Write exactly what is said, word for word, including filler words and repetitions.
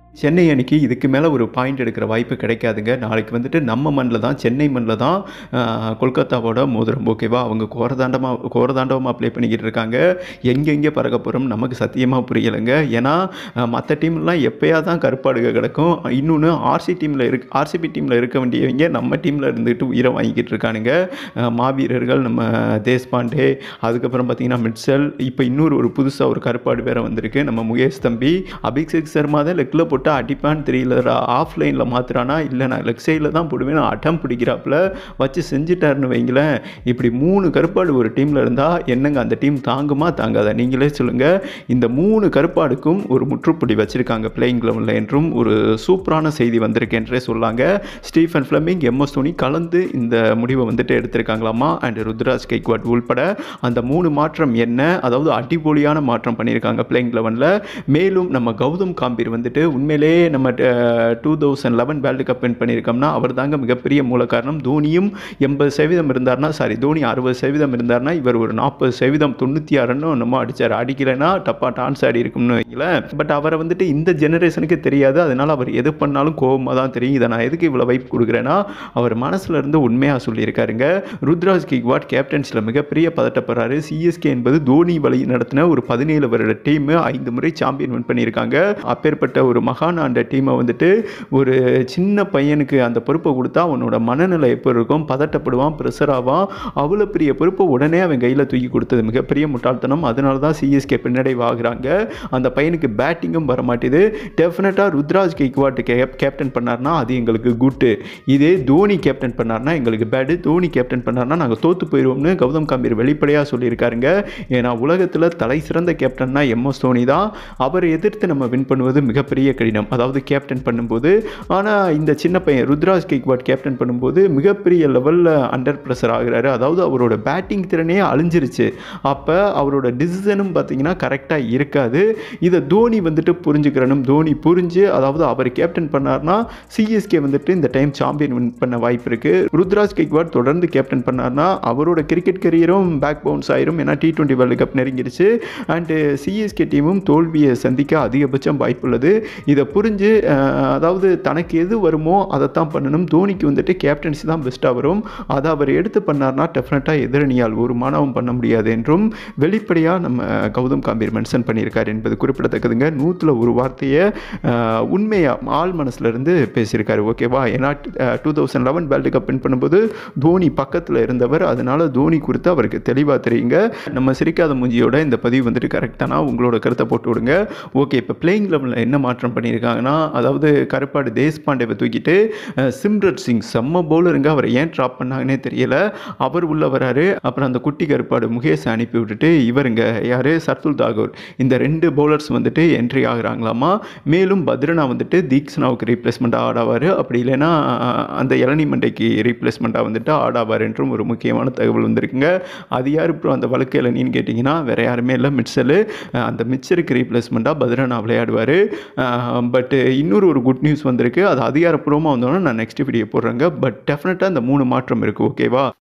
சென்னை அணிக்கு இதுக்கு மேலே ஒரு பாயிண்ட் எடுக்கிற வாய்ப்பு கிடைக்காதுங்க. நாளைக்கு வந்துட்டு நம்ம மண்ணில் தான், சென்னை மண்ணில் தான் அ கொல்கத்தாவோட மோதிரம். ஓகேவா? அவங்க கோரதாண்டமா கோரதாண்டவமா ப்ளே பண்ணிக்கிட்டு இருக்காங்க. எங்கெங்கே பறக்க போகிறோம் நமக்கு சத்தியமாக புரியலைங்க. ஏன்னா மற்ற டீம்லாம் எப்போயாவது தான் கருப்பாடுக கிடக்கும். இன்னொன்று ஆர்சி டீமில் இருக்கு ஆர்சிபி டீமில் இருக்க வேண்டியவங்க நம்ம டீமில் இருந்துட்டு உயிரை வாங்கிக்கிட்டு இருக்கானுங்க. மாவீரர்கள் நம்ம தேஷ்பாண்டே, அதுக்கப்புறம் பார்த்தீங்கன்னா மிட்சல், இப்போ இன்னொரு ஒரு புதுசாக ஒரு கருப்பாடு வேறு வந்திருக்கு நம்ம முகேஷ் தம்பி. அபிஷேக் சர்மா தான் லெக்கில் போட்டு அடிப்பான்னு தெரியல, ஆஃப்லைனில் மாத்துறானா இல்லை நான் லெக் சைடில் தான் போடுவேன் அட்டம் பிடிக்கிறாப்புல வச்சு செஞ்சுட்டாருன்னு வைங்களேன். இப்படி மூணு கருப்பாடு ஒரு டீமில் இருந்தால் என்னங்க அந்த டீம் தாங்குமா தாங்காதா நீங்களே சொல்லுங்கள். இந்த மூணு கருப்பாடுக்கும் ஒரு முற்றுப்புள்ளி வச்சுருக்காங்க பிளேயிங் லெவலில் என்றும் ஒரு சூப்பரான செய்தி வந்திருக்கு என்றே சொல்லாங்க. ஸ்டீஃபன் ஃப்ளமிங், எம்எஸ் தோனி கலந்து இந்த முடிவை வந்துட்டு எடுத்திருக்காங்களாமா. அண்ட் ருத்ராஜ் கைக்வாட் உள்பட அந்த மூணு மாற்றம் என்ன, அதாவது அடிப்பொலியான மாற்றம் பண்ணியிருக்காங்க பிளேயிங் லெவனில். மேலும் நம்ம கௌதம் காம்பீர் வந்துட்டு உண்மையிலே நம்ம two thousand eleven world cup win பண்ணியிருக்கோம்னா அவர் தாங்க மிகப்பெரிய மூல காரணம். தோனியும் எண்பது சதவீதம் இருந்தார்னா சாரி தோனி அறுபது சதவீதம் இருந்தார்னா இவர் ஒரு நாற்பது சதவீதம் தொண்ணூற்றி ஆறுன்னு நம்ம அடித்தார். அடிக்கலைன்னா டப்பா டான்ஸ் ஆடி இருக்கும்னு வைக்கல. பட் அவரை வந்துட்டு இந்த ஜெனரேஷனுக்கு தெரியாது. அதனால் அவர் எது பண்ணாலும் கோபமாக தான் தெரியும். இதை நான் எதுக்கு இவ்வளோ வைப் கொடுக்குறேன்னா அவர் மனசில் இருந்து உண்மையாக சொல்லியிருக்காருங்க. ருத்ராஜ் கைக்வாட் கேப்டன்ஸில் மிகப்பெரிய பதட்டப்படுறாரு. சிஎஸ்கே என்பது தோனி வழி நடத்தின ஒரு பதினேழு வருட டீம், ஐந்து முறை சாம்பியன் வின் பண்ணியிருக்காங்க. அப்பேற்பட்ட ஒரு மகான் அந்த டீமை வந்துட்டு ஒரு சின்ன பையனுக்கு அந்த பொறுப்பை கொடுத்தா அவனோட மனநிலை எப்படி இருக்கும், பதட்டப்படுவான், ப்ரெஷர் ஆவான். அவ்வளோ பெரிய பொறுப்பை உடனே அவன் கையில் தூக்கி கொடுத்தது மிகப்பெரிய முட்டாள்தனம். அதனால தான் சிஎஸ்கே பின்னடைவாகிறாங்க. அந்த பையனுக்கு பேட்டிங்கும் வர மாட்டேது. டெஃபினட்டாக ருத்ராஜ் கைக்வாட் கேப்டன் பண்ணார்னா அது எங்களுக்கு குட்டு. இதே தோனி கேப்டன் பண்ணார்னா எங்களுக்கு பேடு. தோனி கேப்டன் பண்ணார்னா நாங்கள் தோற்று போயிடுவோம்னு கௌதம் காம்பீர் வெளிப்படையாக சொல்லியிருக்காருங்க. ஏன்னா உலகத்தில் தலை சிறந்த கேப்டன்னா எம்எஸ் தோனி தான். அவரை எதிர்த்து நம்ம வின் பண்ணுவது மிகப்பெரிய கடினம், அதாவது கேப்டன் பண்ணும்போது. ஆனால் இந்த சின்ன பையன் ருத்ராஜ் கைக்வாட் கேப்டன் பண்ணும்போது மிகப்பெரிய லெவலில் அண்டர் ப்ரெஷர் ஆகிறாரு. அதாவது அவரோட பேட்டிங் திறனே அழிஞ்சிருச்சு. அப்போ அவரோட டிசிஷனும் பார்த்தீங்கன்னா கரெக்டாக இருக்காது. இதை தோனி வந்துட்டு புரிஞ்சுக்கிறனும். தோனி புரிஞ்சு அதாவது அவர் கேப்டன் பண்ணார்னா சிஎஸ்கே வந்துட்டு இந்த டைம் சாம்பியன் வின் பண்ண வாய்ப்பு இருக்குது. ருத்ராஜ் கைக்வாட் தொடர்ந்து கேப்டன் பண்ணார்னா அவரோட கிரிக்கெட் கரியரும் பேக் பவுன்ஸ் ஆயிரும். ஏன்னா டி டுவெண்ட்டி வேர்ல்டு கப் நெருங்கிடுச்சு. அண்டு சிஎஸ்கே டீமும் தோல்வியை சந்திக்க அதிகபட்சம் வாய்ப்புள்ளது. இதை புரிஞ்சு அதாவது தனக்கு எது வருமோ அதைத்தான் பண்ணணும். தோனிக்கு வந்துட்டு கேப்டன்சி தான் பெஸ்ட்டாக வரும். அதை அவர் எடுத்து பண்ணார்னா டெஃபினட்டாக எதிரணியால் ஒரு மாணவம் பண்ண முடியாது என்றும் வெளிப்படையாக நம்ம கௌதம் காம்பீர் மென்ஷன் பண்ணியிருக்காரு என்பது குறிப்பிடத்தக்கதுங்க. நூற்றில் ஒரு வார்த்தையை உண்மையாக ஆள் மனசில் இருந்து பேசியிருக்காரு. ஓகேவா? ஏன்னா two thousand eleven world cup win பண்ணும்போது தோனி பக்கத்தில் இருந்தவர். அதனால தோனி குறித்து அவருக்கு தெளிவாக தெரியுங்க. நம்ம சிரிக்காத மூஞ்சியோட இந்த பதிவு வந்துட்டு கரெக்டானா உங்களோட கருத்தை போட்டு விடுங்க. ஓகே, இப்போ பிளேயிங் லெவலில் என்ன மாற்றம் பண்ணியிருக்காங்கன்னா அதாவது கருப்பாடு தேஷ்பாண்டேவை தூக்கிட்டு சிம்ரன் சிங் செம்ம பவுலருங்க, அவரை ஏன் ட்ராப் பண்ணாங்கன்னே தெரியல, அவர் உள்ள வராரு. அப்புறம் அந்த குட்டி கருப்பாடு முகேஷ் அனுப்பி விட்டுட்டு இவருங்க யார் சர்துல் தாகூர், இந்த ரெண்டு பவுலர்ஸ் வந்துட்டு என்ட்ரி ஆகுறாங்களாமா. மேலும் பத்ரனா வந்துட்டு தீக்ஷனாவுக்கு ரீப்ளேஸ்மெண்ட்டாக ஆடாவார். அப்படி இல்லைன்னா அந்த இளநி மண்டைக்கு ரீப்ளேஸ்மெண்ட்டாக வந்துட்டு ஆடாவார் என்றும் ஒரு முக்கியமான தகவல் வந்திருக்குங்க. அது யார் இப்போ அந்த வழக்கு இளநின்னு கேட்டிங்கன்னா வேறு யாருமே இல்லை, மிட்சலு. அந்த மிட்சருக்கு ரீப்ளேஸ்மெண்ட்டாக பத்ரனா விளையாடுவார். பட் இன்னொரு ஒரு குட் நியூஸ் வந்திருக்கு. அது அதிகாரப்பூர்வமாக வந்தோன்னா நான் நெக்ஸ்ட் வீடியோ போடுறேங்க. பட் டெஃபினட்டாக இந்த மூணு மாற்றம் இருக்குது. ஓகேவா?